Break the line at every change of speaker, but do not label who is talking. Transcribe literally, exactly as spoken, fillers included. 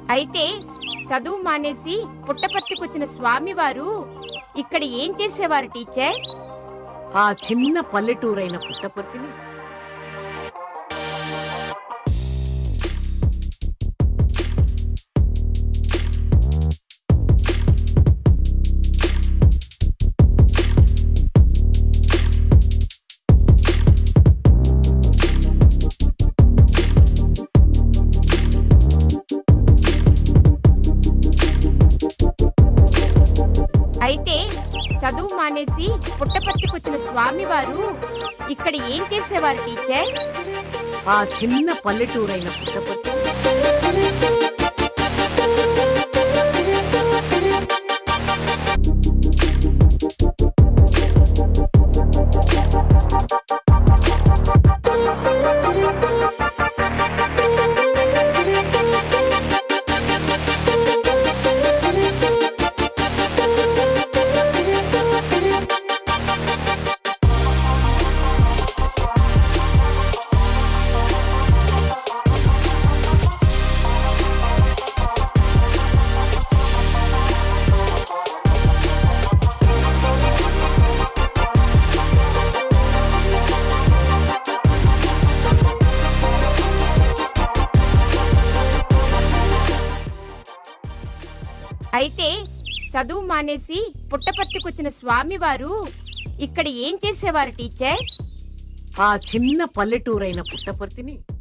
అయితే చదువు మానేసి పుట్టపర్తికొచ్చిన స్వామివారు ఇక్కడ ఏం చేసేవారు టీచర్?
ఆ చిన్న పల్లెటూరైన పుట్టపర్తిని
అయితే చదువు మానేసి పుట్టపర్తికొచ్చిన స్వామివారు ఇక్కడ ఏం చేసేవారు టీచర్?
ఆ చిన్న పల్లెటూరైన పుట్టపర్తి
అయితే చదువు మానేసి పుట్టపర్తికొచ్చిన స్వామివారు ఇక్కడ ఏం చేసేవారు టీచర్?
ఆ చిన్న పల్లెటూరైన పుట్టపర్తిని